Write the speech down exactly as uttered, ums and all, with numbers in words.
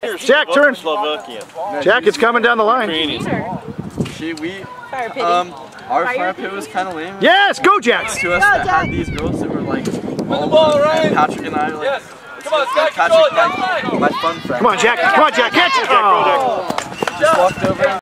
Jack, turn. Slovakian. Jack, it's coming down the line. She, we, Fire pit. um, our fire pit was kind of lame. Yes, go Jack. To us that had these girls that were like, Win the ball, Ryan. and Patrick and I were like, Yes. Come on, Scott, Patrick, control it, my, down the line. my fun friend. Come on, Jack. Come on, Jack. Catch it. Oh. Just walked over.